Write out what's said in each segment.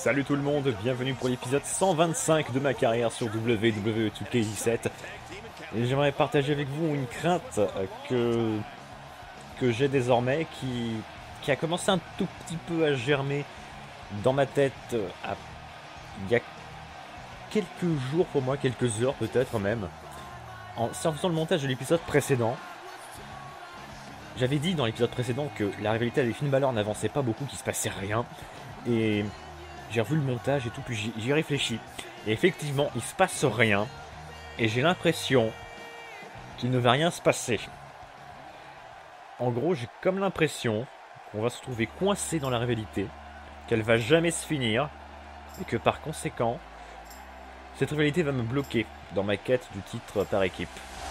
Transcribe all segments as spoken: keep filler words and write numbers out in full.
Salut tout le monde, bienvenue pour l'épisode cent vingt-cinq de ma carrière sur W W E deux K dix-sept. Et j'aimerais partager avec vous une crainte que, que j'ai désormais, qui, qui a commencé un tout petit peu à germer dans ma tête à, il y a quelques jours pour moi, quelques heures peut-être même, en faisant le montage de l'épisode précédent. J'avais dit dans l'épisode précédent que la rivalité avec Finn Balor n'avançait pas beaucoup, qu'il se passait rien. Et j'ai revu le montage et tout, puis j'y ai réfléchi. Et effectivement, il se passe rien. Et j'ai l'impression qu'il ne va rien se passer. En gros, j'ai comme l'impression qu'on va se trouver coincé dans la rivalité, qu'elle va jamais se finir, et que par conséquent, cette rivalité va me bloquer dans ma quête du titre par équipe.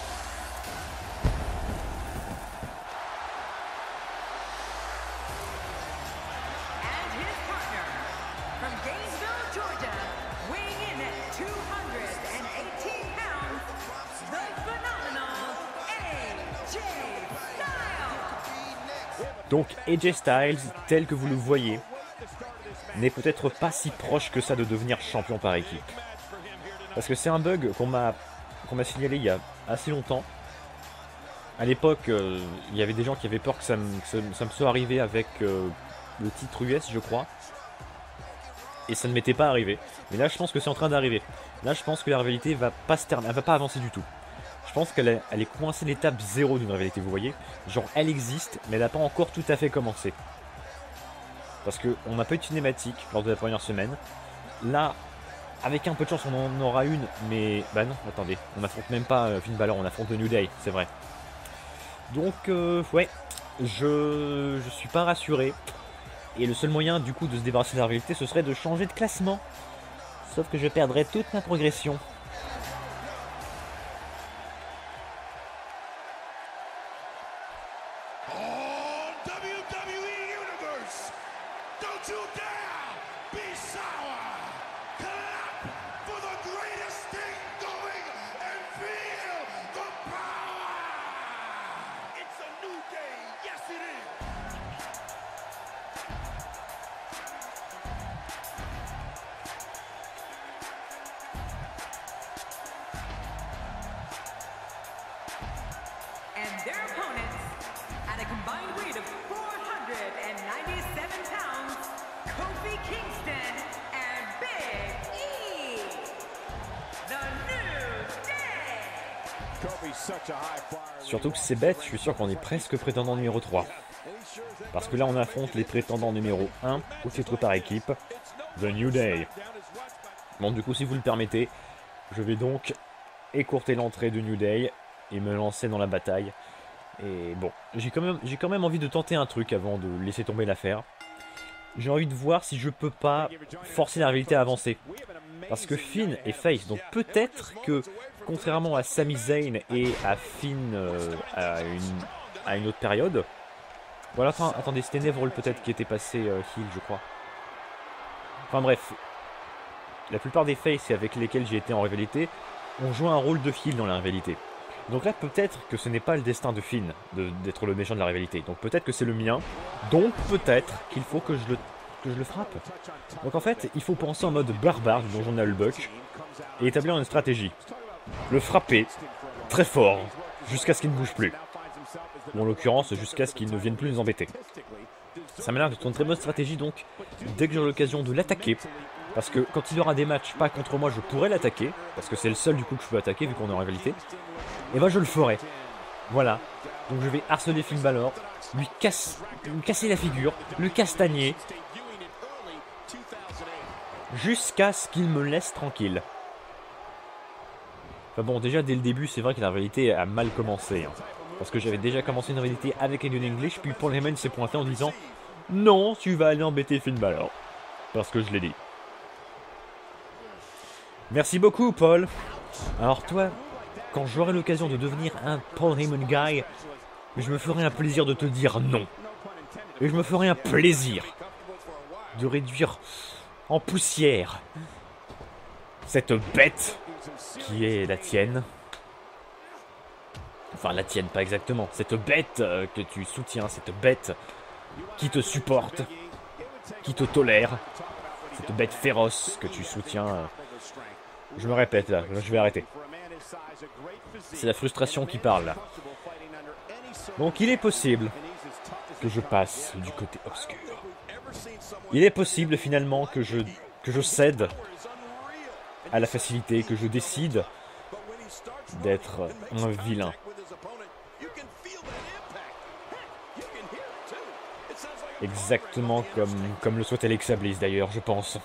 Donc A J Styles, tel que vous le voyez, n'est peut-être pas si proche que ça de devenir champion par équipe. Parce que c'est un bug qu'on m'a qu'on m'a signalé il y a assez longtemps. À l'époque, euh, il y avait des gens qui avaient peur que ça me, que ça, ça me soit arrivé avec euh, le titre U S, je crois. Et ça ne m'était pas arrivé. Mais là, je pense que c'est en train d'arriver. Là, je pense que la rivalité va pas se terminer, elle va pas avancer du tout. Je pense qu'elle est, elle est coincée à l'étape zéro d'une rivalité, vous voyez. Genre, elle existe, mais elle n'a pas encore tout à fait commencé. Parce qu'on n'a pas eu de cinématique lors de la première semaine. Là, avec un peu de chance, on en aura une, mais... Bah non, attendez, on n'affronte même pas euh, Finn Balor, on affronte le New Day, c'est vrai. Donc, euh, ouais, je je suis pas rassuré. Et le seul moyen, du coup, de se débarrasser de la rivalité, ce serait de changer de classement. Sauf que je perdrais toute ma progression. And their opponents, at a combined weight of four hundred ninety-seven pounds, Kofi Kingston and Big E, the New Day. Kofi's such a high flyer. Surtout que c'est bête, je suis sûr qu'on est presque prétendant numéro trois. Parce que là on affronte les prétendants numéro un au titre par équipe, The New Day. Bon, du coup, si vous le permettez, je vais donc écourter l'entrée de New Day et me lancer dans la bataille. Et bon, j'ai quand même, j'ai quand même envie de tenter un truc avant de laisser tomber l'affaire. J'ai envie de voir si je peux pas forcer la rivalité à avancer. Parce que Finn est face, donc peut-être que, contrairement à Sami Zayn et à Finn euh, à, une, à une autre période... Voilà, enfin, attendez, c'était Neville peut-être qui était passé euh, heel, je crois. Enfin bref, la plupart des faces avec lesquels j'ai été en rivalité ont joué un rôle de heel dans la rivalité. Donc là, peut-être que ce n'est pas le destin de Finn d'être le méchant de la rivalité. Donc peut-être que c'est le mien. Donc peut-être qu'il faut que je, le, que je le frappe. Donc en fait, il faut penser en mode barbare du donjon de Nullbuck et établir une stratégie. Le frapper très fort jusqu'à ce qu'il ne bouge plus. Ou en l'occurrence, jusqu'à ce qu'il ne vienne plus nous embêter. Ça m'a l'air d'être une très bonne stratégie, donc dès que j'aurai l'occasion de l'attaquer, parce que quand il y aura des matchs pas contre moi, je pourrais l'attaquer, parce que c'est le seul du coup que je peux attaquer vu qu'on est en rivalité. Et ben je le ferai. Voilà. Donc je vais harceler Finn Balor, lui, casse, lui casser la figure, le castagner, jusqu'à ce qu'il me laisse tranquille. Enfin bon, déjà dès le début, c'est vrai que la rivalité a mal commencé. Hein, parce que j'avais déjà commencé une rivalité avec Aiden English, puis Paul Heyman s'est pointé en disant « Non, tu vas aller embêter Finn Balor. » Parce que je l'ai dit. Merci beaucoup, Paul. Alors toi, quand j'aurai l'occasion de devenir un Paul Heyman guy, je me ferai un plaisir de te dire non. Et je me ferai un plaisir de réduire en poussière cette bête qui est la tienne. Enfin, la tienne, pas exactement. Cette bête euh, que tu soutiens, cette bête qui te supporte, qui te tolère, cette bête féroce que tu soutiens. Euh, je me répète là, je vais arrêter. C'est la frustration qui parle là. Donc il est possible que je passe du côté obscur. Il est possible finalement que je, que je cède à la facilité, que je décide d'être un vilain. Exactement comme, comme le souhaite Alexa Bliss d'ailleurs, je pense.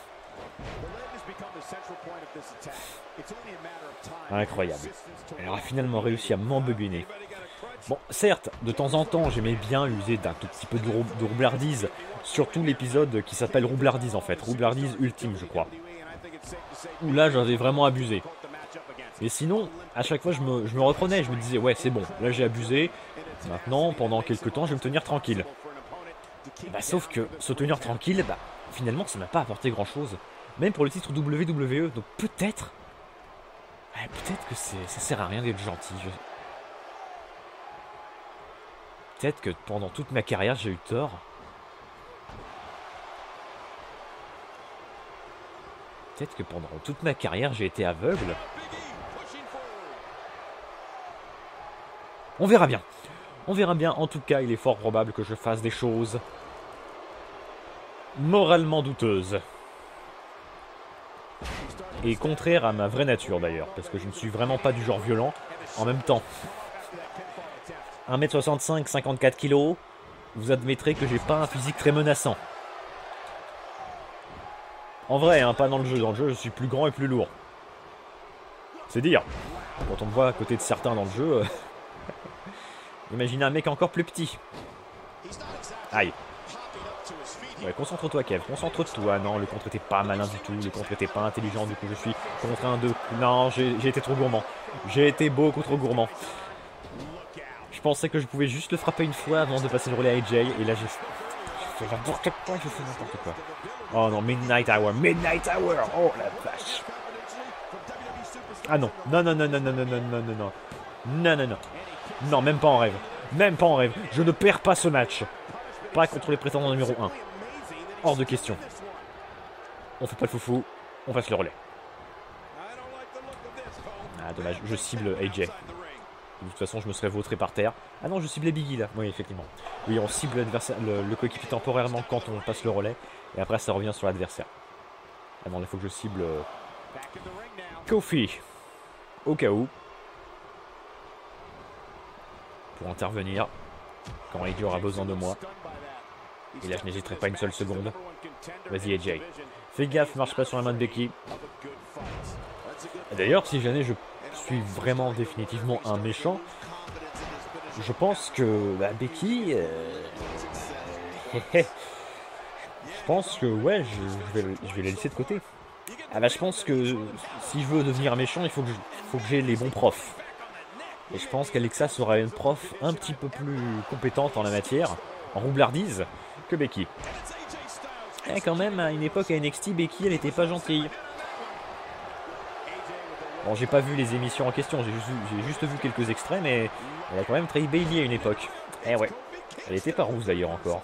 Incroyable. Elle aura finalement réussi à m'embobiner. Bon, certes, de temps en temps, j'aimais bien user d'un tout petit peu de, rou de roublardise, surtout l'épisode qui s'appelle Roublardise en fait, Roublardise Ultime je crois. Où là, j'avais vraiment abusé. Et sinon, à chaque fois, je me, je me reprenais, je me disais, ouais, c'est bon, là j'ai abusé, maintenant, pendant quelques temps, je vais me tenir tranquille. Bah, sauf que se tenir tranquille, bah, finalement, ça m'a pas apporté grand-chose. Même pour le titre W W E, donc peut-être... Ouais, peut-être que ça sert à rien d'être gentil. Je... Peut-être que pendant toute ma carrière, j'ai eu tort. Peut-être que pendant toute ma carrière, j'ai été aveugle. On verra bien. On verra bien. En tout cas, il est fort probable que je fasse des choses moralement douteuses. Et contraire à ma vraie nature d'ailleurs, parce que je ne suis vraiment pas du genre violent. En même temps, un mètre soixante-cinq, cinquante-quatre kilos, vous admettrez que j'ai pas un physique très menaçant. En vrai, hein, pas dans le jeu. Dans le jeu, je suis plus grand et plus lourd. C'est dire. Quand on me voit à côté de certains dans le jeu, euh... imaginez un mec encore plus petit. Aïe. Ouais, concentre-toi, Kev, concentre-toi. Non, le contre était pas malin du tout, le contre était pas intelligent, du coup je suis contre un deux. Non, j'ai été trop gourmand. J'ai été beaucoup trop gourmand. Je pensais que je pouvais juste le frapper une fois avant de passer le relais à A J, et là j'ai fait n'importe quoi, j'ai fait n'importe quoi. Oh non, Midnight Hour, Midnight Hour, oh la vache. Ah non, non, non, non, non, non, non, non, non, non, non, non, non, non, non, même pas en rêve, même pas en rêve, je ne perds pas ce match. Pas contre les prétendants numéro un. Hors de question. On fait pas le foufou, on passe le relais. Ah dommage, je cible A J. De toute façon, je me serais vautré par terre. Ah non, je ciblais Biggie là. Oui, effectivement. Oui, on cible l'adversaire, le, le coéquipier temporairement quand on passe le relais. Et après, ça revient sur l'adversaire. Ah non, il faut que je cible euh, Kofi. Au cas où. Pour intervenir. Quand A J aura besoin de moi. Et là, je n'hésiterai pas une seule seconde. Vas-y, A J. Fais gaffe, marche pas sur la main de Becky. D'ailleurs, si jamais je suis vraiment définitivement un méchant, je pense que bah, Becky... Euh... je pense que, ouais, je, je, vais, je vais la laisser de côté. Ah bah, je pense que si je veux devenir méchant, il faut que je, faut que j'ai les bons profs. Et je pense qu'Alexa sera une prof un petit peu plus compétente en la matière, en roublardise, que Becky. Et quand même, à une époque à N X T, Becky, elle était pas gentille. Bon, j'ai pas vu les émissions en question, j'ai juste, juste vu quelques extraits, mais elle a quand même trahi Bayley à une époque. Eh ouais, elle était pas rousse d'ailleurs encore.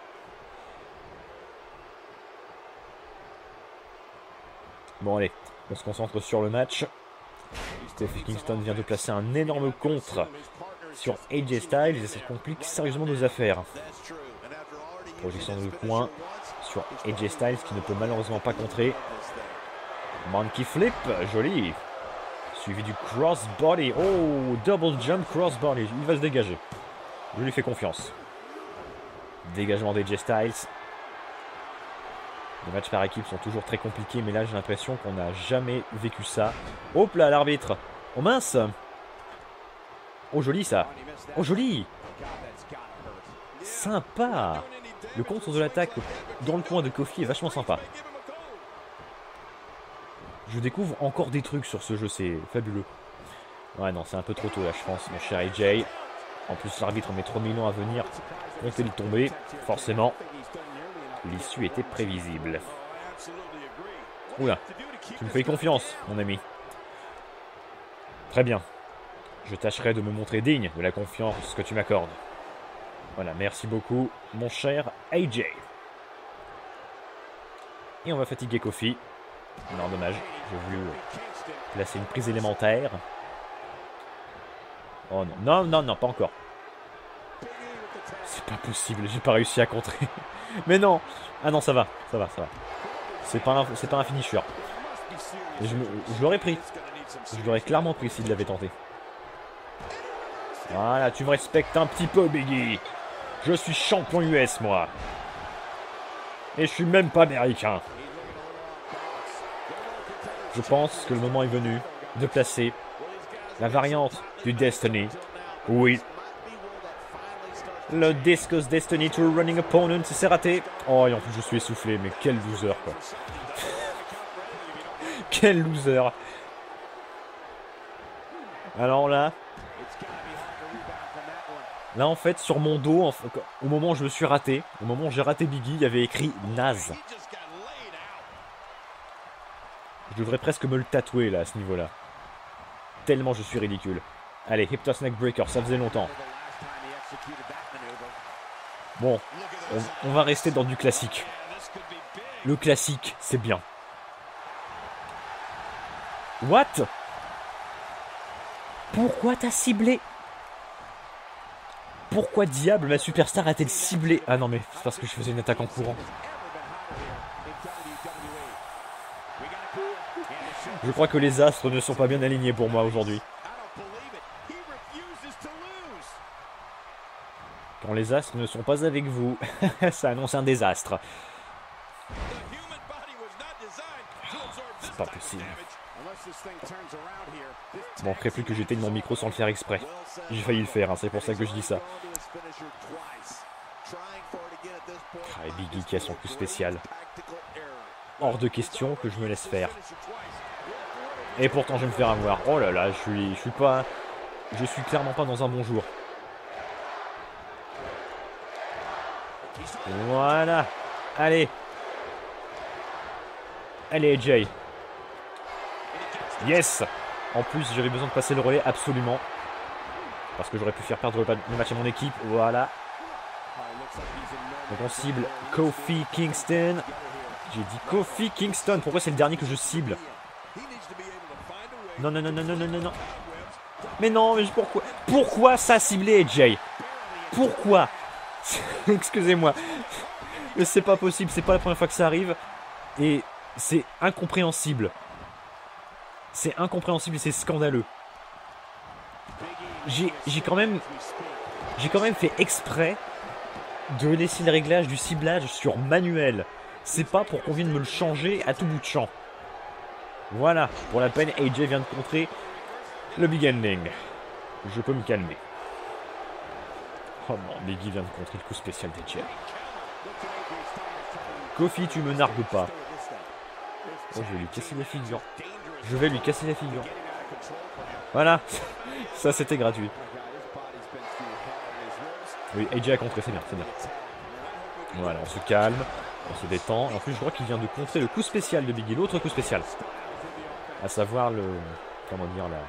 Bon allez, on se concentre sur le match. Kofi Kingston vient de placer un énorme contre sur A J Styles et ça complique sérieusement nos affaires. Projection de coin sur A J Styles qui ne peut malheureusement pas contrer. Monkey flip, joli. Suivi du crossbody. Oh, double jump crossbody. Il va se dégager. Je lui fais confiance. Dégagement d'A J Styles. Les matchs par équipe sont toujours très compliqués, mais là j'ai l'impression qu'on n'a jamais vécu ça. Hop là, l'arbitre. Oh mince. Oh joli ça. Oh joli. Sympa. Le contre de l'attaque dans le coin de Kofi est vachement sympa. Je découvre encore des trucs sur ce jeu, c'est fabuleux. Ouais non, c'est un peu trop tôt là je pense, mon cher A J. En plus l'arbitre met trop mille ans à venir compter le tomber, forcément. L'issue était prévisible. Oula, tu me fais confiance, mon ami. Très bien. Je tâcherai de me montrer digne de la confiance que tu m'accordes. Voilà, merci beaucoup, mon cher A J. Et on va fatiguer Kofi. Non, dommage. J'ai voulu placer une prise élémentaire. Oh non, non, non, non, pas encore. C'est pas possible, j'ai pas réussi à contrer. Mais non. Ah non, ça va, ça va, ça va. C'est pas un, c'est pas un finisher. Et je, je l'aurais pris. Je l'aurais clairement pris s'il l'avait tenté. Voilà, tu me respectes un petit peu, Biggie. Je suis champion U S, moi. Et je suis même pas américain. Je pense que le moment est venu de placer la variante du Destiny. Oui. Le Discus Destiny to a running opponent, c'est raté. Oh, et en plus je suis essoufflé, mais quel loser, quoi. Quel loser. Alors là... Là, en fait, sur mon dos, en fait, au moment où je me suis raté, au moment où j'ai raté Biggie, il y avait écrit naze. Je devrais presque me le tatouer, là, à ce niveau-là. Tellement je suis ridicule. Allez, Hip Toss Neck Breaker, ça faisait longtemps. Bon, on, on va rester dans du classique. Le classique, c'est bien. What? Pourquoi t'as ciblé? Pourquoi diable ma superstar a-t-elle ciblé? Ah non mais c'est parce que je faisais une attaque en courant. Je crois que les astres ne sont pas bien alignés pour moi aujourd'hui. Quand les astres ne sont pas avec vous, ça annonce un désastre. C'est pas possible. Bon, après plus que j'éteigne mon micro sans le faire exprès. J'ai failli le faire, hein, c'est pour ça que je dis ça. Ah, et Biggie qui a son coup spécial. Hors de question que je me laisse faire. Et pourtant je vais me faire avoir. Oh là là, je suis, je suis pas... Je suis clairement pas dans un bon jour. Voilà. Allez. Allez, Jay. Yes. En plus, j'avais besoin de passer le relais, absolument. Parce que j'aurais pu faire perdre le match à mon équipe. Voilà. Donc on cible Kofi Kingston. J'ai dit Kofi Kingston. Pourquoi c'est le dernier que je cible? Non, non, non, non, non, non, non, non. Mais non, mais pourquoi? Pourquoi ça ciblé, Jay? Pourquoi? Excusez-moi. Mais c'est pas possible, c'est pas la première fois que ça arrive. Et c'est incompréhensible. C'est incompréhensible et c'est scandaleux. J'ai quand même... J'ai quand même fait exprès de laisser le réglage du ciblage sur manuel. C'est pas pour qu'on vienne me le changer à tout bout de champ. Voilà, pour la peine, A J vient de contrer le big ending. Je peux me calmer. Oh non, Biggie vient de contrer le coup spécial d'A J. Kofi, tu me nargues pas. Oh, je vais lui casser la figure. Je vais lui casser la figure. Voilà. Ça, c'était gratuit. Oui, A J a contré, c'est bien, c'est bien. Voilà, on se calme, on se détend. En plus, je crois qu'il vient de contrer le coup spécial de Biggie, l'autre coup spécial. À savoir le... Comment dire, la...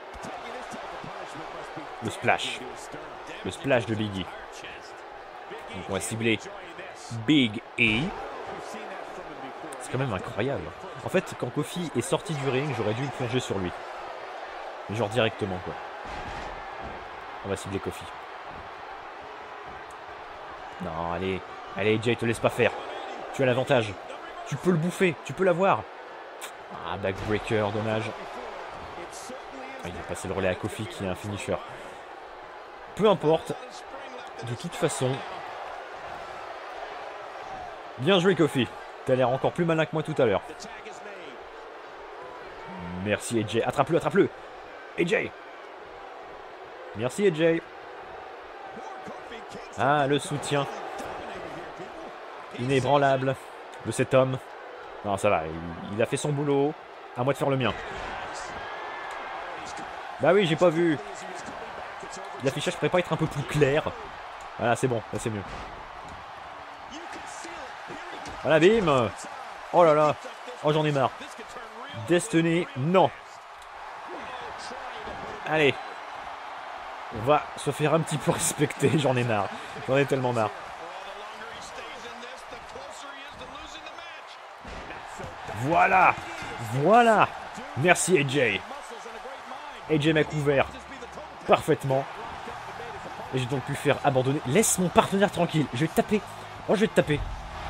Le splash. Le splash de Biggie. Donc on va cibler Big E. C'est quand même incroyable. En fait, quand Kofi est sorti du ring, j'aurais dû le plonger sur lui. Mais genre directement, quoi. On va cibler Kofi. Non, allez. Allez, Jay, te laisse pas faire. Tu as l'avantage. Tu peux le bouffer. Tu peux l'avoir. Ah, backbreaker, dommage. Ah, il va passer le relais à Kofi qui est un finisher. Peu importe. De toute façon. Bien joué, Kofi. T'as l'air encore plus malin que moi tout à l'heure. Merci, A J. Attrape-le, attrape-le. A J. Merci, A J. Ah, le soutien inébranlable de cet homme. Non, ça va. Il, il a fait son boulot. À moi de faire le mien. Bah oui, j'ai pas vu. L'affichage pourrait pas être un peu plus clair. Voilà, c'est bon. Là, c'est mieux. Voilà, bim. Oh là là. Oh, j'en ai marre. Destiny, non. Allez. On va se faire un petit peu respecter. J'en ai marre. J'en ai tellement marre. Voilà. Voilà. Merci A J. A J m'a couvert parfaitement. Et j'ai donc pu faire abandonner. Laisse mon partenaire tranquille. Je vais te taper. Oh, je vais te taper.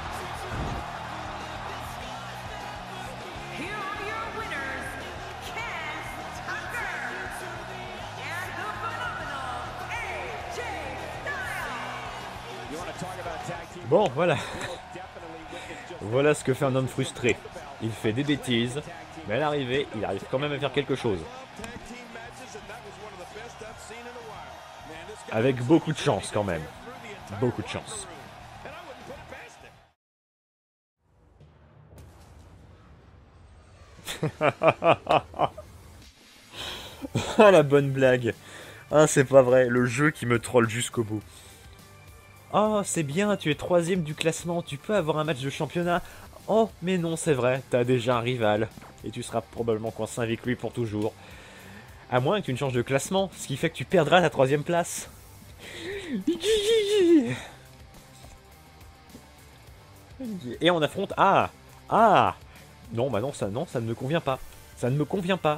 Here are your winners, Ken Tucker and the phenomenal A J Styles. Bon, voilà. Voilà ce que fait un homme frustré. Il fait des bêtises, mais à l'arrivée, il arrive quand même à faire quelque chose. Avec beaucoup de chance quand même. Beaucoup de chance. Ah, la bonne blague. Ah, c'est pas vrai, le jeu qui me troll jusqu'au bout. Oh, c'est bien, tu es troisième du classement, tu peux avoir un match de championnat. Oh, mais non, c'est vrai, t'as déjà un rival. Et tu seras probablement coincé avec lui pour toujours. À moins que tu ne changes de classement, ce qui fait que tu perdras ta troisième place. Et on affronte... Ah Ah Non, bah non, ça, non, ça ne me convient pas. Ça ne me convient pas.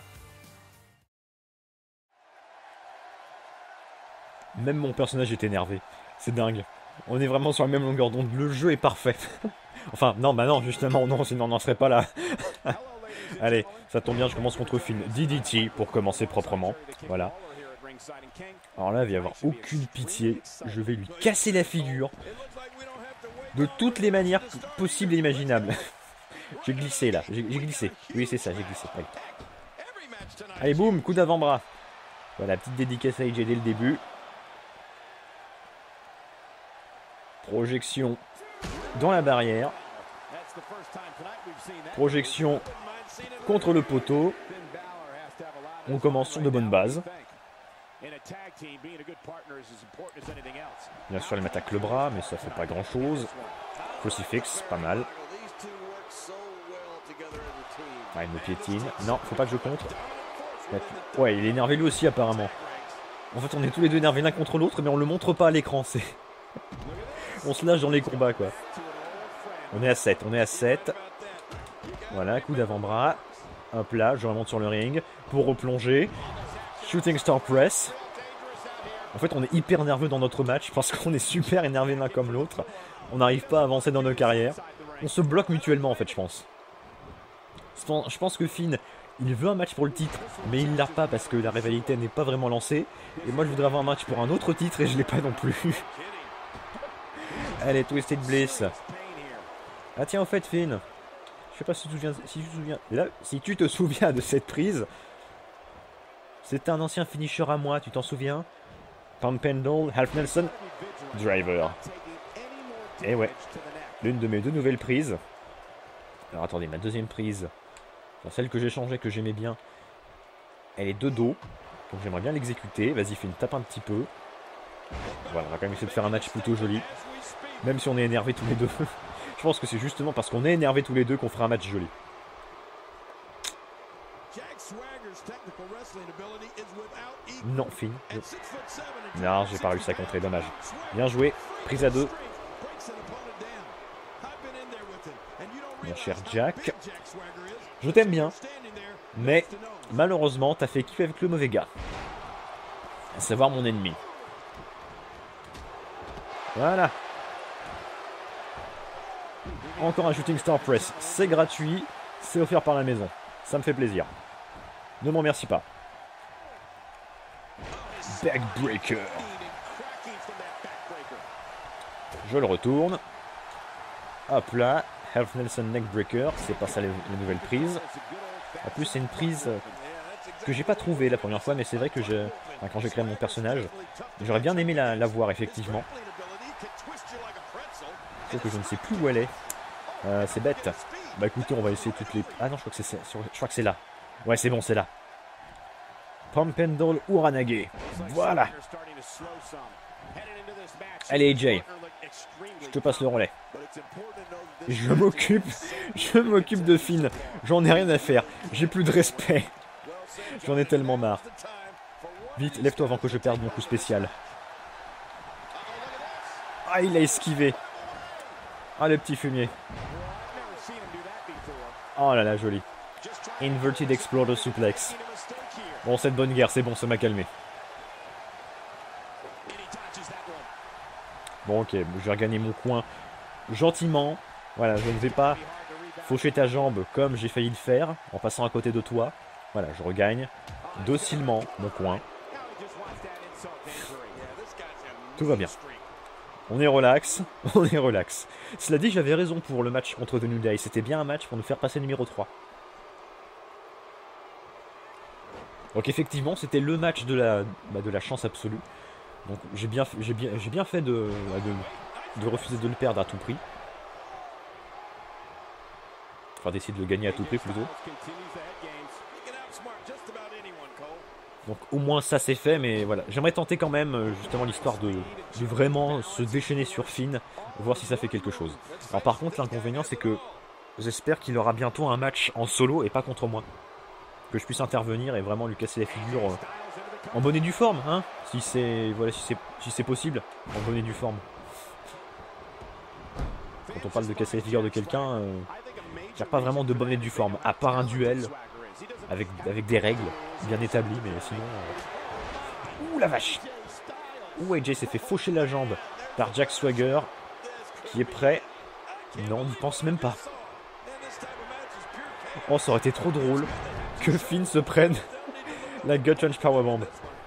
Même mon personnage est énervé. C'est dingue. On est vraiment sur la même longueur d'onde. Le jeu est parfait. Enfin, non, bah non, justement, non, sinon on n'en serait pas là. Allez, ça tombe bien, je commence contre Finn. D D T pour commencer proprement. Voilà. Alors là, il va y avoir aucune pitié. Je vais lui casser la figure. De toutes les manières possibles et imaginables. J'ai glissé là, j'ai glissé. Oui, c'est ça, j'ai glissé. Allez, Allez boum, coup d'avant-bras. Voilà, petite dédicace à A J dès le début. Projection dans la barrière. Projection contre le poteau. On commence sur de bonnes bases. Bien sûr, il m'attaque le bras, mais ça fait pas grand chose. Crucifix, pas mal. Ah, il me piétine. Non, faut pas que je contre. Ouais, il est énervé lui aussi apparemment. En fait, on est tous les deux énervés l'un contre l'autre, mais on le montre pas à l'écran. C'est... on se lâche dans les combats, quoi. On est à sept, on est à sept. Voilà, coup d'avant-bras. Hop là, je remonte sur le ring pour replonger. Shooting Star Press. En fait, on est hyper nerveux dans notre match parce qu'on est super énervés l'un comme l'autre. On n'arrive pas à avancer dans nos carrières. On se bloque mutuellement, en fait, je pense. Je pense que Finn, il veut un match pour le titre, mais il l'a pas parce que la rivalité n'est pas vraiment lancée. Et moi, je voudrais avoir un match pour un autre titre et je l'ai pas non plus. Allez, Twisted Bliss. Ah tiens, au fait, Finn, je sais pas si tu te souviens, si tu te souviens, là, si tu te souviens de cette prise. C'était un ancien finisher à moi, tu t'en souviens? Pump Handle, Half Nelson, Driver. Et ouais, l'une de mes deux nouvelles prises. Alors attendez, ma deuxième prise, enfin, celle que j'ai changée, que j'aimais bien, elle est de dos. Donc j'aimerais bien l'exécuter. Vas-y, Finn, tape un petit peu. Voilà, on va quand même essayer de faire un match plutôt joli. Même si on est énervés tous les deux. Je pense que c'est justement parce qu'on est énervés tous les deux qu'on fera un match joli. Non, Finn. Non, j'ai pas réussi à contrer, dommage. Bien joué, prise à deux. Mon cher Jack. Je t'aime bien. Mais, malheureusement, t'as fait équipe avec le mauvais gars. À savoir mon ennemi. Voilà. Encore un Shooting Star Press. C'est gratuit. C'est offert par la maison. Ça me fait plaisir. Ne m'en remercie pas. Backbreaker. Je le retourne. Hop là. Half Nelson Neckbreaker. C'est pas ça les, les nouvelles prises. En plus, c'est une prise que j'ai pas trouvée la première fois, mais c'est vrai que je, enfin, quand j'ai créé mon personnage, j'aurais bien aimé la, la voir effectivement. Sauf que je ne sais plus où elle est. Euh, c'est bête. Bah écoutez, on va essayer toutes les... Ah non, je crois que c'est je crois que c'est là. Ouais, c'est bon, c'est là. Pump Handle Uranage. Voilà. Allez, A J. Je te passe le relais. Je m'occupe. Je m'occupe de Finn. J'en ai rien à faire. J'ai plus de respect. J'en ai tellement marre. Vite, lève-toi avant que je perde mon coup spécial. Ah, il a esquivé. Ah, le petit fumier. Oh là là, joli. Inverted Exploder Suplex. Bon, cette bonne guerre, c'est bon, ça m'a calmé. Bon, ok, je vais regagner mon coin gentiment. Voilà, je ne vais pas faucher ta jambe comme j'ai failli le faire en passant à côté de toi. Voilà, je regagne docilement mon coin. Tout va bien. On est relax, on est relax. Cela dit, j'avais raison pour le match contre The New Day. C'était bien un match pour nous faire passer numéro trois. Donc effectivement, c'était le match de la, bah, de la chance absolue. Donc j'ai bien, j'ai bien, j'ai bien fait de, de, de refuser de le perdre à tout prix. Enfin, d'essayer de le gagner à tout prix plutôt. Donc au moins ça c'est fait, mais voilà. J'aimerais tenter quand même justement l'histoire de, de vraiment se déchaîner sur Finn, voir si ça fait quelque chose. Alors par contre l'inconvénient c'est que j'espère qu'il aura bientôt un match en solo et pas contre moi. Que je puisse intervenir et vraiment lui casser la figure euh, en bonne et due forme, hein, si c'est voilà, si c'est si c'est possible, en bonne et due forme. Quand on parle de casser la figure de quelqu'un, euh, il n'y a pas vraiment de bonne et due forme, à part un duel avec, avec des règles bien établies, mais sinon... Euh... Ouh la vache! Ouh, A J s'est fait faucher la jambe par Jack Swagger, qui est prêt. Non, on n'y pense même pas. Oh, ça aurait été trop drôle que Finn se prenne la Gut Punch Powerbomb.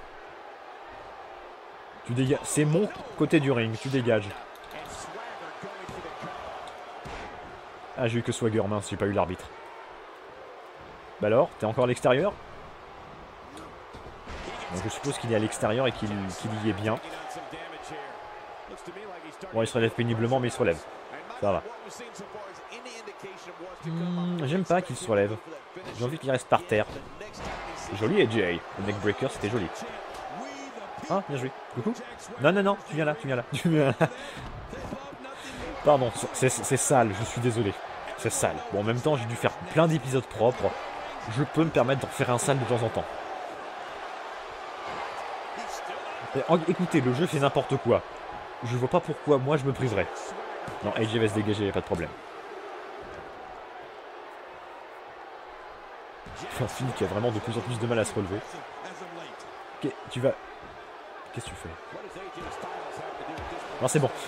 Tu dégages. C'est mon côté du ring, tu dégages. Ah, j'ai eu que Swagger, mince, j'ai pas eu l'arbitre. Bah alors, t'es encore à l'extérieur? Donc je suppose qu'il est à l'extérieur et qu'il qu'il y est bien. Bon, il se relève péniblement, mais il se relève. Ça va. Hmm, J'aime pas qu'il se relève. J'ai envie qu'il reste par terre. Joli, A J. Le neckbreaker, c'était joli. Ah, bien joué. Coucou. Non, non, non, tu viens là, tu viens là. Tu viens là. Pardon, c'est sale, je suis désolé. C'est sale. Bon, en même temps, j'ai dû faire plein d'épisodes propres. Je peux me permettre d'en faire un sale de temps en temps. Et, en, écoutez, le jeu fait n'importe quoi. Je vois pas pourquoi moi je me priverais. Non, A J va se dégager, y'a pas de problème. Un Finn qui a vraiment de plus en plus de mal à se relever. Okay, tu vas... Qu'est-ce que tu fais? Non, c'est bon.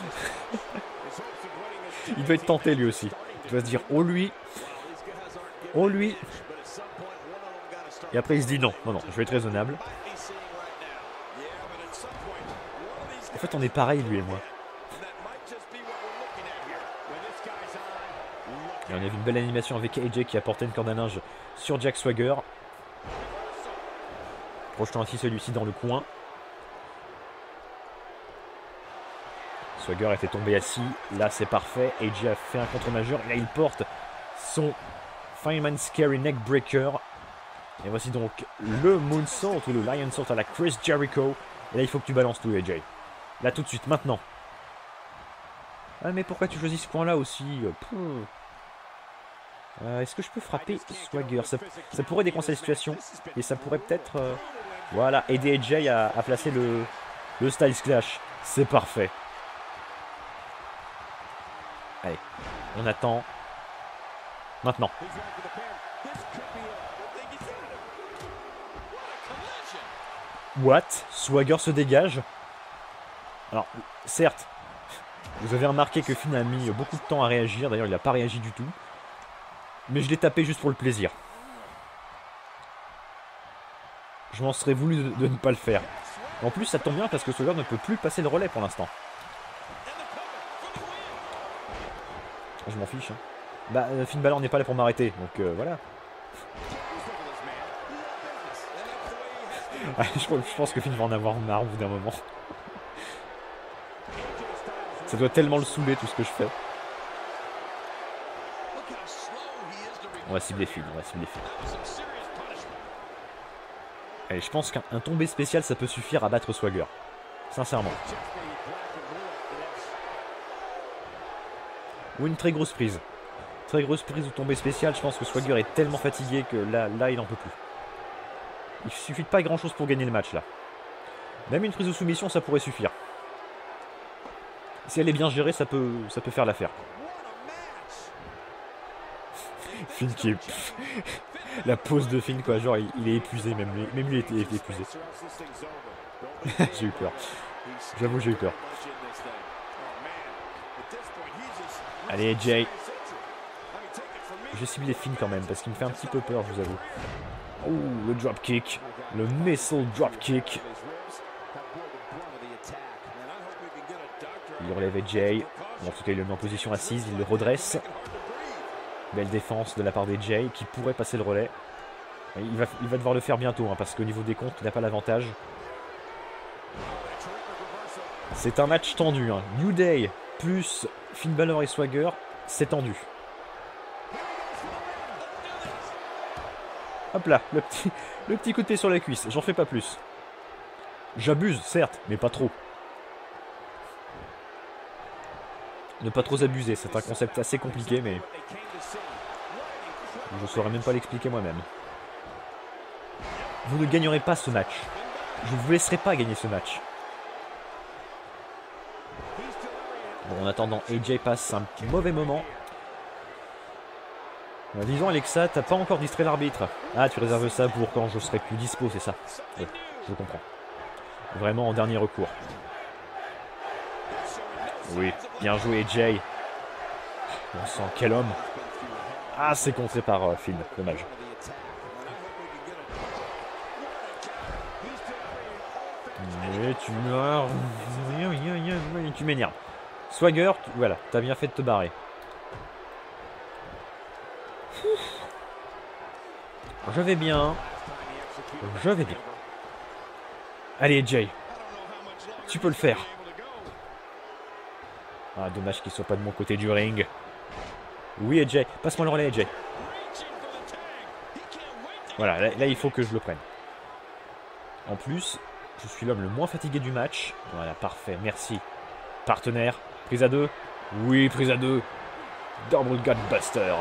Il doit être tenté lui aussi. Il doit se dire, oh lui... Oh lui... Et après il se dit non, non, non, je vais être raisonnable. En fait on est pareil lui et moi. Et on a vu une belle animation avec A J qui a porté une corde à linge sur Jack Swagger. Projetant ainsi celui-ci dans le coin. Swagger était tombé assis, là c'est parfait. A J a fait un contre-majeur, là il porte son Fireman Scary Neckbreaker. Et voici donc le Moonsault ou le Lionsault à la Chris Jericho. Et là il faut que tu balances tout A J. Là tout de suite, maintenant. Ah mais pourquoi tu choisis ce point là aussi? euh, Est-ce que je peux frapper Swagger? ça, ça pourrait décoincer la situation. Et ça pourrait peut-être... Euh, voilà, aider A J à, à placer le, le Styles Clash. C'est parfait. Allez, on attend. Maintenant. What? Swagger se dégage. Alors, certes, vous avez remarqué que Finn a mis beaucoup de temps à réagir. D'ailleurs, il n'a pas réagi du tout. Mais je l'ai tapé juste pour le plaisir. Je m'en serais voulu de, de ne pas le faire. En plus, ça tombe bien parce que Swagger ne peut plus passer le relais pour l'instant. Je m'en fiche. Hein. Bah, Finn Balor n'est pas là pour m'arrêter. Donc, euh, voilà. Je pense que Finn va en avoir marre au bout d'un moment. Ça doit tellement le saouler tout ce que je fais. On va cibler Finn, on va cibler Finn. Allez, je pense qu'un tombé spécial ça peut suffire à battre Swagger. Sincèrement. Ou une très grosse prise. Très grosse prise ou tombée spéciale, je pense que Swagger est tellement fatigué que là, là il n'en peut plus. Il suffit de pas grand chose pour gagner le match là. Même une prise de soumission ça pourrait suffire. Si elle est bien gérée ça peut, ça peut faire l'affaire. Finn qui est... Pff, la pose de Finn, quoi. Genre, il, il est épuisé, même lui. Même lui était épuisé. J'ai eu peur. J'avoue, j'ai eu peur. Allez, Jay. Je cible Finn quand même, parce qu'il me fait un petit peu peur, je vous avoue. Ouh, le dropkick. Le missile dropkick. Il relève Jay. Bon, en tout cas, il le met en position assise. Il le redresse. Belle défense de la part des Jay qui pourrait passer le relais. Il va, il va devoir le faire bientôt, hein, parce qu'au niveau des comptes, il n'a pas l'avantage. C'est un match tendu. Hein. New Day plus Finn Balor et Swagger, c'est tendu. Hop là, le petit, le petit coup de pied sur la cuisse. J'en fais pas plus. J'abuse, certes, mais pas trop. Ne pas trop abuser, c'est un concept assez compliqué, mais je ne saurais même pas l'expliquer moi-même. Vous ne gagnerez pas ce match. Je ne vous laisserai pas gagner ce match. Bon, en attendant, A J passe un mauvais moment. Euh, disons, Alexa, t'as pas encore distrait l'arbitre. Ah, tu réserves ça pour quand je serai plus dispo, c'est ça. Ouais, je comprends. Vraiment en dernier recours. Oui, bien joué, Jay. On sent quel homme. Ah, c'est contré par euh, Finn, dommage. Mais tu meurs. Tu m'énerves. Swagger, tu... voilà, t'as bien fait de te barrer. Je vais bien. Je vais bien. Allez, Jay. Tu peux le faire. Ah, dommage qu'il soit pas de mon côté du ring. Oui, A J. Passe-moi le relais, A J. Voilà, là, là, il faut que je le prenne. En plus, je suis l'homme le moins fatigué du match. Voilà, parfait, merci. Partenaire, prise à deux. Oui, prise à deux. Double Gutbuster.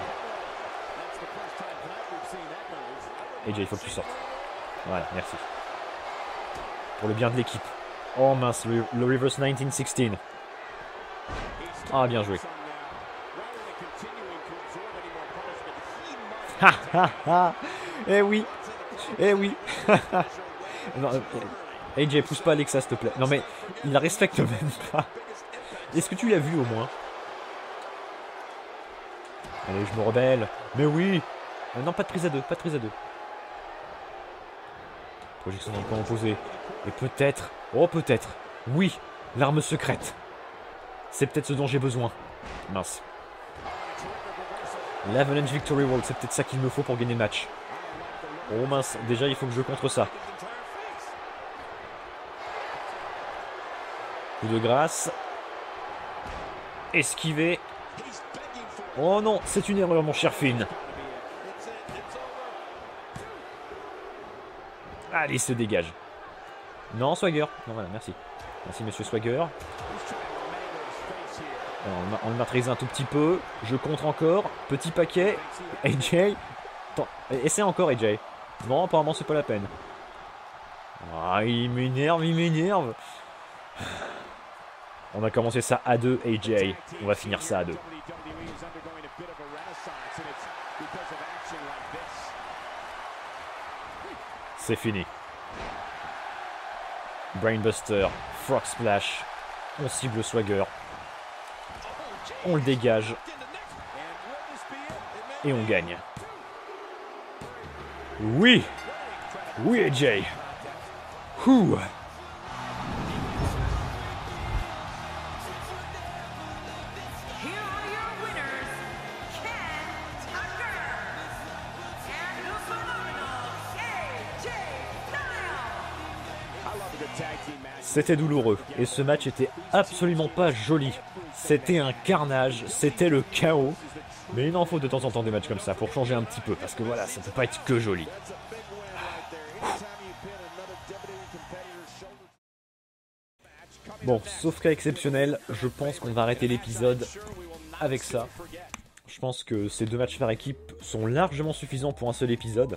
A J, il faut que tu sortes. Voilà, merci. Pour le bien de l'équipe. Oh mince, le, le reverse nineteen sixteen. Ah, bien joué. Ha ha ha. Eh oui. Eh oui. Non, A J, pousse pas Alexa, s'il te plaît. Non mais, il la respecte même pas. Est-ce que tu l'as vu au moins? Allez, je me rebelle. Mais oui. Euh, non, pas de prise à deux, pas de prise à deux. Projection dans le camp opposé. Et peut-être... Oh, peut-être. Oui, l'arme secrète. C'est peut-être ce dont j'ai besoin. Mince. L'Avalanche Victory Roll, c'est peut-être ça qu'il me faut pour gagner le match. Oh mince, déjà il faut que je contre ça. Coup de grâce. Esquiver. Oh non, c'est une erreur, mon cher Finn. Allez, se dégage. Non, Swagger. Non, voilà, merci. Merci, monsieur Swagger. Alors, on le maîtrise un tout petit peu. Je contre encore. Petit paquet. A J. Attends, essaie encore, A J. Non, apparemment, c'est pas la peine. Ah, il m'énerve, il m'énerve. On a commencé ça à deux, A J. On va finir ça à deux. C'est fini. Brainbuster, Frog Splash. On cible Swagger. On le dégage. Et on gagne. Oui. Oui, A J. Ouh. C'était douloureux et ce match était absolument pas joli. C'était un carnage, c'était le chaos. Mais il en faut de temps en temps des matchs comme ça pour changer un petit peu parce que voilà, ça peut pas être que joli. Bon, sauf cas exceptionnel, je pense qu'on va arrêter l'épisode avec ça. Je pense que ces deux matchs par équipe sont largement suffisants pour un seul épisode.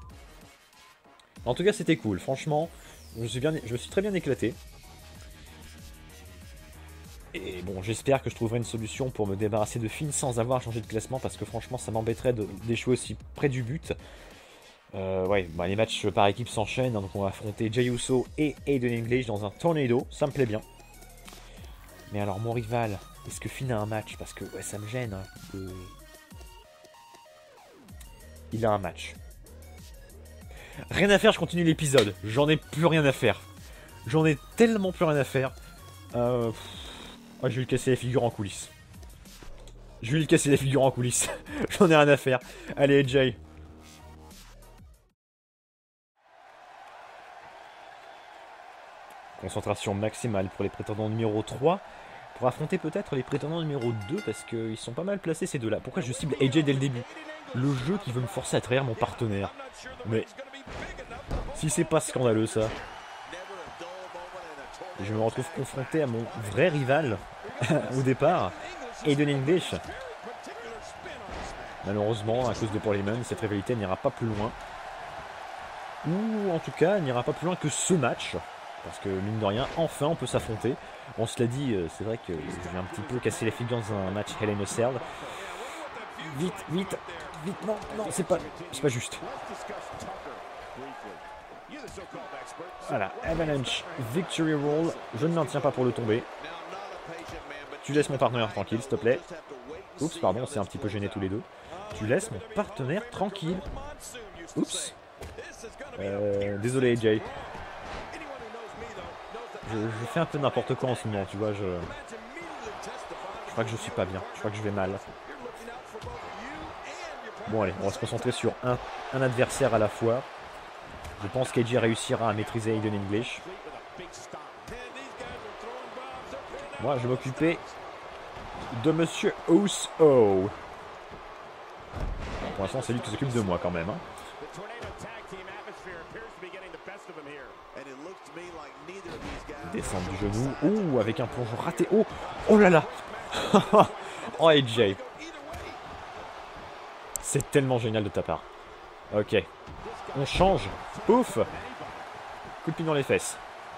En tout cas, c'était cool, franchement. Je, suis bien, je me suis très bien éclaté. Et bon, j'espère que je trouverai une solution pour me débarrasser de Finn sans avoir changé de classement, parce que franchement, ça m'embêterait d'échouer aussi près du but. Euh, ouais, bah, les matchs par équipe s'enchaînent, hein, donc on va affronter Jey Uso et Aiden English dans un tornado, ça me plaît bien. Mais alors, mon rival, est-ce que Finn a un match? Parce que ouais, ça me gêne. Hein, de... Il a un match. Rien à faire, je continue l'épisode. J'en ai plus rien à faire. J'en ai tellement plus rien à faire. Euh... Oh, je vais lui casser la figure en coulisses. Je vais lui casser la figure en coulisses. J'en ai rien à faire. Allez, Jay. Concentration maximale pour les prétendants numéro trois. Pour affronter peut-être les prétendants numéro deux. Parce qu'ils sont pas mal placés ces deux-là. Pourquoi je cible A J dès le début? Le jeu qui veut me forcer à trahir mon partenaire. Mais... si c'est pas scandaleux ça. Je me retrouve confronté à mon vrai rival au départ, Aiden English. Malheureusement, à cause de Paul Heyman, cette rivalité n'ira pas plus loin. Ou en tout cas, n'ira pas plus loin que ce match. Parce que mine de rien, enfin on peut s'affronter. On se l'a dit, c'est vrai que j'ai un petit peu cassé la figure dans un match Hell in a Cell. Vite, vite, vite, non, non, c'est pas, c'est pas juste. Voilà, Avalanche Victory Roll. Je ne m'en tiens pas pour le tomber. Tu laisses mon partenaire tranquille, s'il te plaît. Oups, pardon, on s'est un petit peu gênés tous les deux. Tu laisses mon partenaire tranquille. Oups. Euh, désolé, Jay. Je, je fais un peu n'importe quoi en ce moment, tu vois. Je, je crois que je suis pas bien. Je crois que je vais mal. Bon, allez, on va se concentrer sur un, un adversaire à la fois. Je pense qu'A J réussira à maîtriser Aiden English. Moi, je vais m'occuper de Monsieur Uso. Pour l'instant, c'est lui qui s'occupe de moi quand même. Hein. Descendre du genou. Ouh, avec un plongeon raté. Oh, oh là là. Oh, A J. C'est tellement génial de ta part. Ok. On change. Ouf. Coup de pied dans les fesses.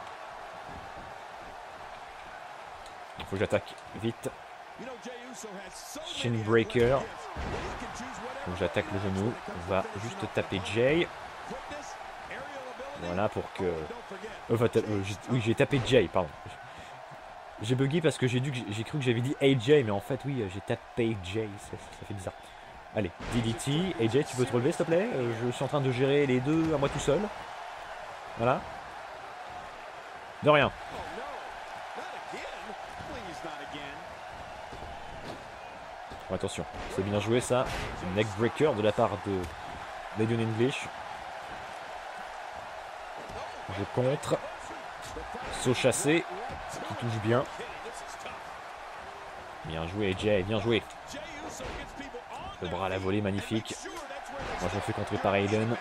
Il faut que j'attaque vite. Shin breaker. Donc j'attaque le genou. On va juste taper Jay. Voilà pour que... Euh, euh, oui, j'ai tapé Jay, pardon. J'ai bugué parce que j'ai j'ai cru que j'avais dit A J, mais en fait, oui, j'ai tapé Jay. Ça, ça fait bizarre. Allez, D D T. A J, tu peux te relever, s'il te plaît? euh, Je suis en train de gérer les deux à moi tout seul. Voilà. De rien. Bon, attention, c'est bien joué ça. Neck breaker de la part de d'Aiden English. Je contre. Saut chassé. Qui touche bien. Bien joué, A J, bien joué. Le bras à la volée, magnifique. Moi, je me fais contrer par Aiden.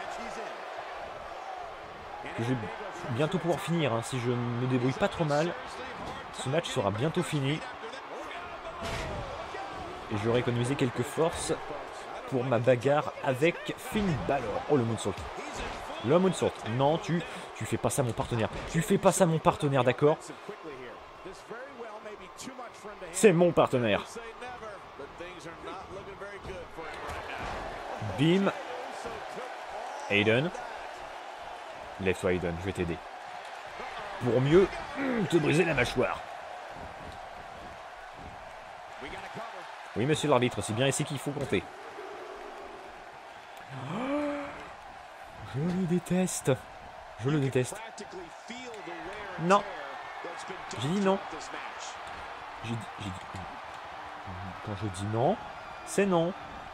Je vais bientôt pouvoir finir. Hein. Si je me débrouille pas trop mal, ce match sera bientôt fini. Et j'aurai économisé quelques forces pour ma bagarre avec Finn Balor. Oh, le moonsault. Le moonsault. Non, tu, tu fais pas ça, mon partenaire. Tu fais pas ça, mon partenaire, d'accord? C'est mon partenaire. Bim. Aiden. Lève-toi, Aiden, je vais t'aider. Pour mieux mm, te briser la mâchoire. Oui, monsieur l'arbitre, c'est bien ici qu'il faut compter. Oh, je le déteste. Je le déteste. Non. J'ai dit non. J'ai dit, j'ai dit... Quand je dis non, c'est non.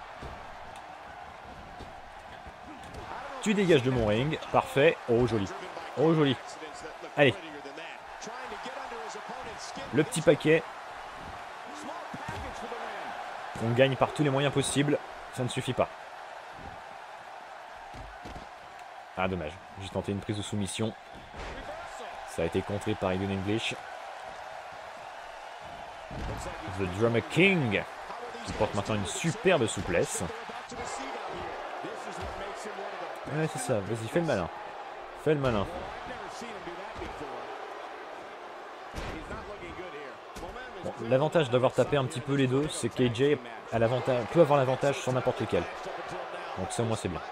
Tu dégages de mon ring. Parfait. Oh, joli. Oh, joli. Allez. Le petit paquet. On gagne par tous les moyens possibles. Ça ne suffit pas. Ah, dommage. J'ai tenté une prise de soumission. Ça a été contré par Aiden English. The Drummer King, qui porte maintenant une superbe souplesse. Ouais, c'est ça. Vas-y, fais le malin. Fais le malin. Bon, l'avantage d'avoir tapé un petit peu les deux, c'est que K J a l'avantage, peut avoir l'avantage sur n'importe lequel. Donc ça, moi, c'est bien.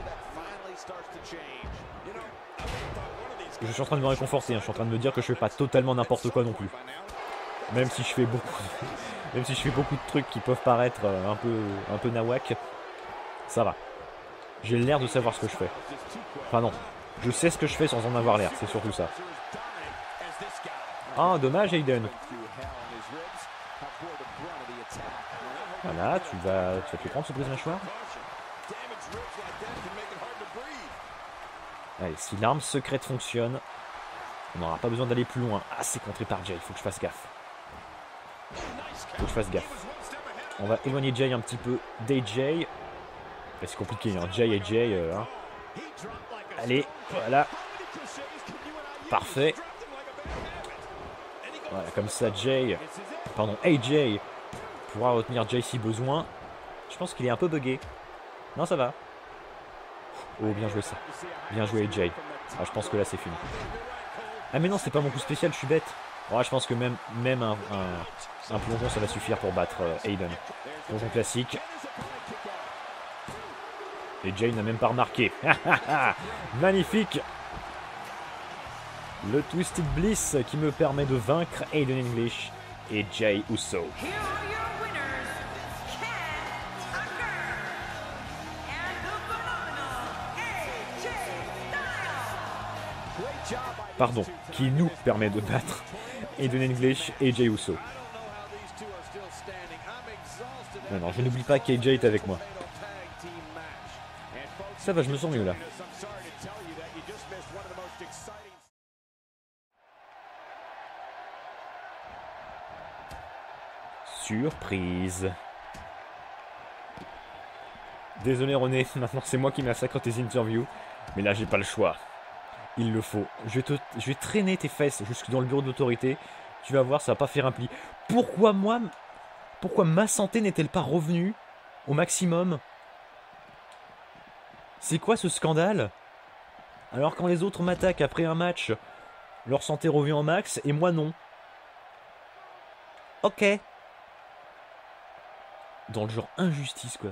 Je suis en train de me réconforter, hein. Je suis en train de me dire que je fais pas totalement n'importe quoi non plus. Même si je fais beaucoup, même si je fais beaucoup de trucs qui peuvent paraître un peu, un peu nawak, ça va. J'ai l'air de savoir ce que je fais. Enfin non, je sais ce que je fais sans en avoir l'air, c'est surtout ça. Ah, dommage Aiden. Voilà, tu vas, tu vas te prendre ce brise-mâchoire. Allez, si l'arme secrète fonctionne, on n'aura pas besoin d'aller plus loin. Ah, c'est contré par Jay, il faut que je fasse gaffe. Faut que je fasse gaffe. On va éloigner Jay un petit peu d'A J. C'est compliqué, hein. Jay et Jay. Euh, hein. Allez, voilà. Parfait. Voilà, comme ça, Jay, pardon, A J pourra retenir Jay si besoin. Je pense qu'il est un peu bugué. Non, ça va. Oh, bien joué ça. Bien joué A J. Ah, je pense que là, c'est fini. Ah, mais non, c'est pas mon coup spécial, je suis bête. Ouais, je pense que même, même un, un, un plongeon, ça va suffire pour battre euh, Aiden. Plongeon classique. Et Jay n'a même pas remarqué. Magnifique. Le Twisted Bliss qui me permet de vaincre Aiden English et Jay Uso. Pardon, qui nous permet de battre Aiden English et Jay Uso. Non, non, je n'oublie pas qu'A J est avec moi. Ça va, je me sens mieux là. Surprise. Désolé René, maintenant c'est moi qui massacre tes interviews. Mais là j'ai pas le choix. Il le faut. Je vais, te, je vais traîner tes fesses jusque dans le bureau d'autorité. Tu vas voir, ça va pas faire un pli. Pourquoi moi... Pourquoi ma santé n'est-elle pas revenue au maximum? C'est quoi ce scandale? Alors quand les autres m'attaquent après un match, leur santé revient au max et moi non. Ok. Dans le genre injustice quoi.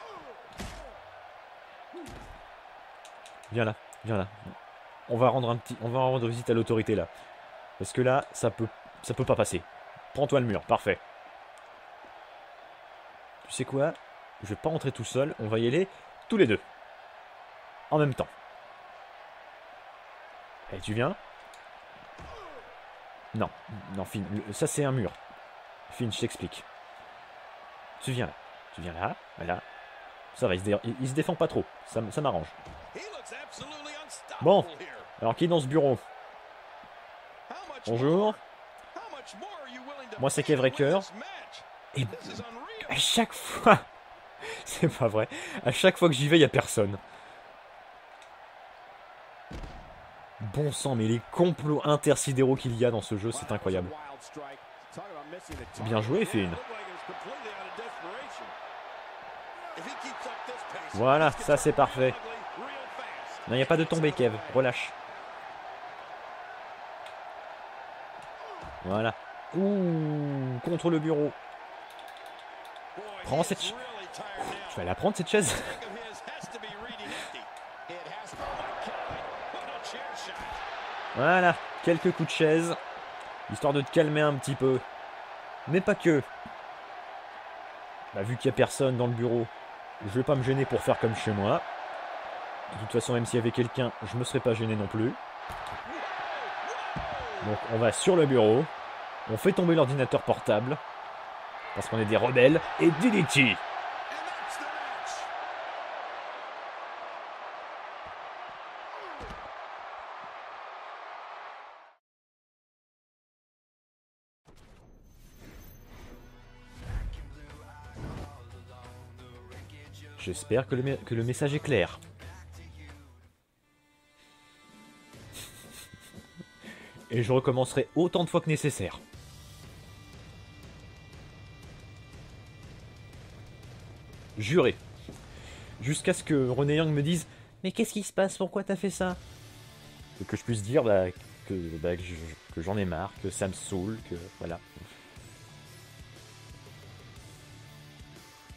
Viens là, viens là. On va rendre un petit, on va rendre visite à l'autorité là. Parce que là, ça peut, ça peut pas passer. Prends-toi le mur, parfait. Tu sais quoi? Je vais pas rentrer tout seul, on va y aller tous les deux. En même temps. Et tu viens? Non, non, Finn, ça c'est un mur. Finn, je t'explique. Tu viens là, tu viens là, voilà. Ça va, il se, dé... il se défend pas trop, ça, ça m'arrange. Bon, alors qui est dans ce bureau? Bonjour. Moi c'est Kev Raker. Et à chaque fois... C'est pas vrai. À chaque fois que j'y vais, il n'y a personne. Bon sang, mais les complots intersidéraux qu'il y a dans ce jeu, c'est incroyable. Bien joué, Finn. Voilà, ça c'est parfait. Non, il n'y a pas de tombée, Kev. Relâche. Voilà. Ouh, contre le bureau. Prends cette... Ch... Je vais la prendre, cette chaise. Voilà, quelques coups de chaise. Histoire de te calmer un petit peu. Mais pas que. Bah, vu qu'il n'y a personne dans le bureau, je vais pas me gêner pour faire comme chez moi. De toute façon, même s'il y avait quelqu'un, je me serais pas gêné non plus. Donc on va sur le bureau. On fait tomber l'ordinateur portable. Parce qu'on est des rebelles. Et D D T. J'espère que le, que le message est clair. Et je recommencerai autant de fois que nécessaire. Juré. Jusqu'à ce que Renee Young me dise « Mais qu'est-ce qui se passe? Pourquoi t'as fait ça ?» Et que je puisse dire bah, que, bah, que j'en ai marre, que ça me saoule, que voilà.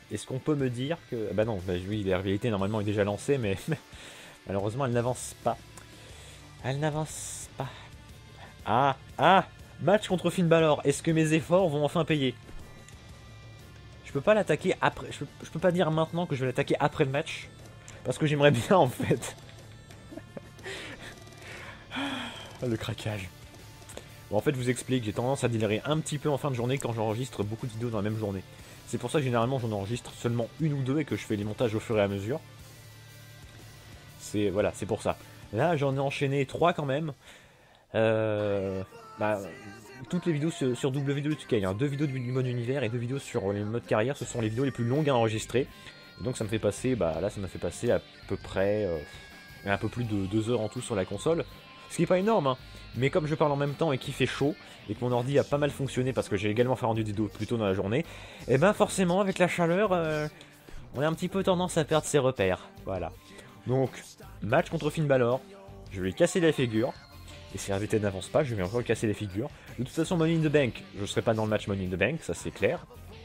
est-ce qu'on peut me dire que... Bah non, bah oui, la rivalité normalement est déjà lancée, mais malheureusement elle n'avance pas. Elle n'avance pas. Ah, ah, match contre Finn Balor. Est-ce que mes efforts vont enfin payer? Je peux pas l'attaquer après... Je peux, je peux pas dire maintenant que je vais l'attaquer après le match. Parce que j'aimerais bien en fait. Le craquage. Bon, en fait, je vous explique, j'ai tendance à délirer un petit peu en fin de journée quand j'enregistre beaucoup de vidéos dans la même journée. C'est pour ça que généralement j'en enregistre seulement une ou deux et que je fais les montages au fur et à mesure. C'est voilà, c'est pour ça. Là, j'en ai enchaîné trois quand même. Euh, bah, toutes les vidéos sur, sur W W E deux K, hein, deux vidéos du mode univers et deux vidéos sur les modes carrière, ce sont les vidéos les plus longues à enregistrer. Et donc ça me fait passer, bah là, ça m'a fait passer à peu près euh, un peu plus de deux heures en tout sur la console. Ce qui est pas énorme, hein. Mais comme je parle en même temps et qu'il fait chaud, et que mon ordi a pas mal fonctionné parce que j'ai également fait rendu des vidéos plus tôt dans la journée, et ben forcément avec la chaleur, euh, on a un petit peu tendance à perdre ses repères. Voilà. Donc, match contre Finn Balor, je vais lui casser la figure, et si R V T n'avance pas, je vais encore lui casser la figure. De toute façon, Money in the Bank, je serai pas dans le match Money in the Bank, ça c'est clair.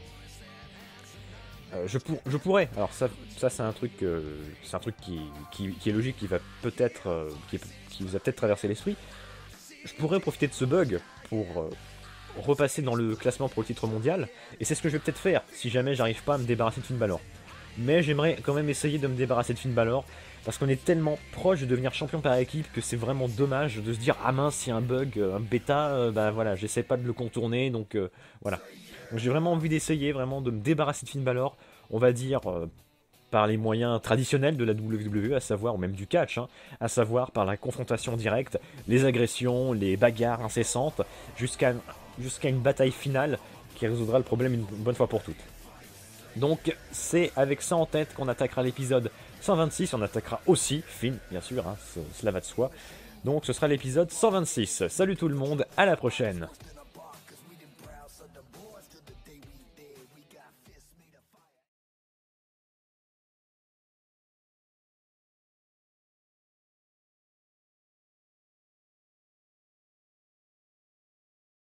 Euh, je, pour, je pourrais, alors ça, ça c'est un truc, euh, c'est un truc qui, qui, qui est logique, qui va peut-être, euh, qui, qui vous a peut-être traversé l'esprit. Je pourrais profiter de ce bug pour euh, repasser dans le classement pour le titre mondial, et c'est ce que je vais peut-être faire si jamais j'arrive pas à me débarrasser de Finn Balor. Mais j'aimerais quand même essayer de me débarrasser de Finn Balor, parce qu'on est tellement proche de devenir champion par équipe que c'est vraiment dommage de se dire ah mince, il y a un bug, un bêta, euh, bah voilà, j'essaie pas de le contourner, donc euh, voilà. Donc j'ai vraiment envie d'essayer vraiment de me débarrasser de Finn Balor, on va dire euh, par les moyens traditionnels de la W W E, à savoir, ou même du catch, hein, à savoir par la confrontation directe, les agressions, les bagarres incessantes, jusqu'à jusqu'à une bataille finale qui résoudra le problème une bonne fois pour toutes. Donc c'est avec ça en tête qu'on attaquera l'épisode cent vingt-six, on attaquera aussi Finn, bien sûr, hein, cela va de soi. Donc ce sera l'épisode cent vingt-six. Salut tout le monde, à la prochaine.